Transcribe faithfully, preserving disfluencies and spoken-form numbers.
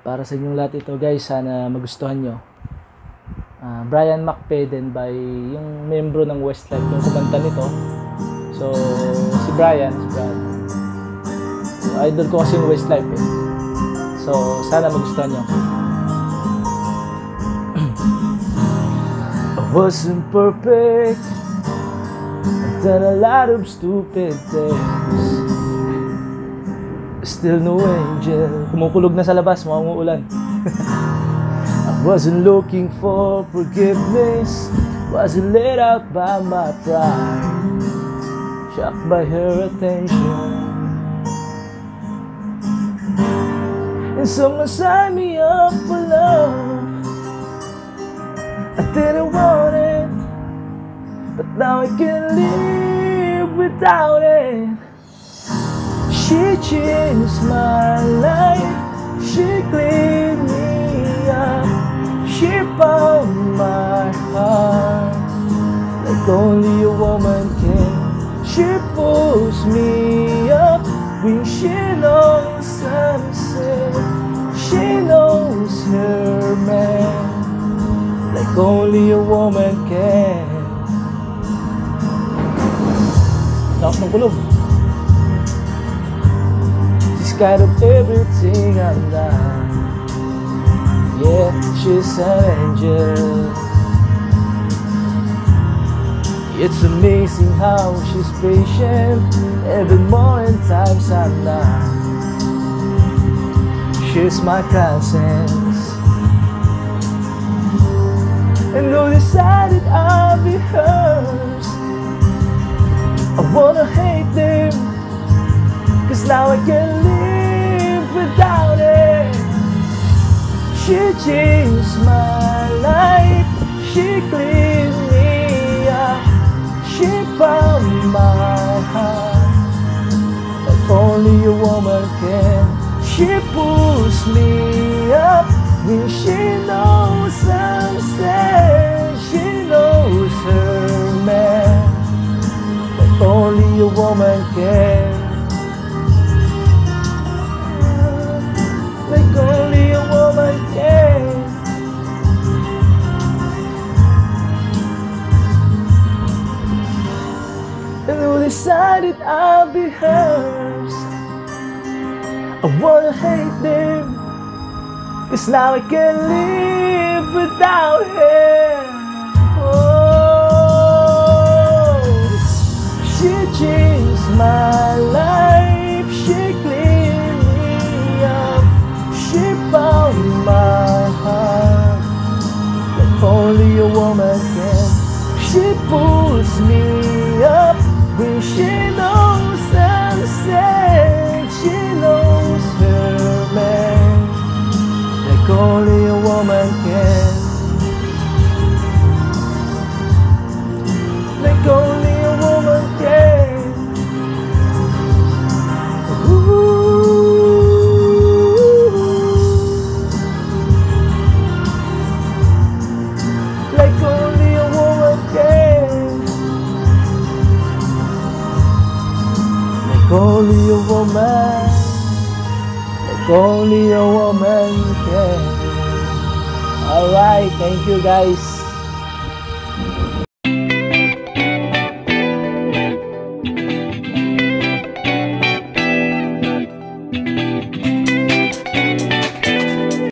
Para sa inyong lahat ito guys, sana magustuhan nyo. uh, Brian McFadden by yung membro ng Westlife yung kumanta nito. So si Brian, si Brian so, idol ko kasi yung Westlife eh. So sana magustuhan nyo. I wasn't perfect, I've done a lot of stupid things, still no angel. Kumukulog na sa labas, mukhang uulan. I wasn't looking for forgiveness, wasn't let out by my pride, shocked by her attention. And someone signed me up for love, I didn't want it, but now I can live without it. She changed my life, she cleaned me up, she found my heart like only a woman can. She pulls me up when she knows I'm sick, she knows her man like only a woman can. Lakas ng kulog. She's kind of everything I'm not. Yeah, she's an angel. It's amazing how she's patient, even more in times I'm not. She's my conscience, and who decided I'll be hers? I wanna hate them, cause now I can live without it. She changed my life, she cleaned me up, she found my heart like only a woman can. She pulls me up when she knows I'm sad, she knows her man like only a woman can. Like only a woman can. And who decided I'll be hers? I wanna hate them, cause now I can't live without her. Oh, she changed my life, she cleaned me up, she found my heart like only a woman can. She pulls me up when she knows I'm sad, she knows her man like only a woman can. Like only a woman can. Ooh. Like only a woman can. Like only a woman. Like only a woman can. Alright, thank you guys.